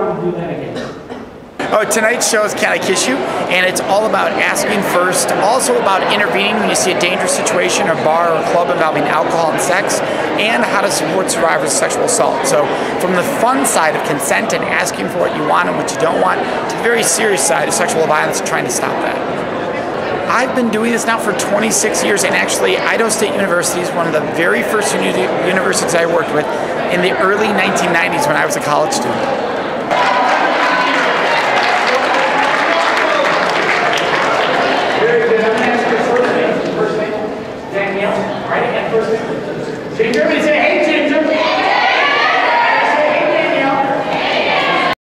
want to do that again. Oh, tonight's show is Can I Kiss You? And it's all about asking first, also about intervening when you see a dangerous situation or bar or club involving alcohol and sex, and how to support survivors of sexual assault. So from the fun side of consent and asking for what you want and what you don't want, to the very serious side of sexual violence and trying to stop that. I've been doing this now for 26 years, and actually Idaho State University is one of the very first universities I worked with in the early 1990s when I was a college student. Danielle, right? And first name.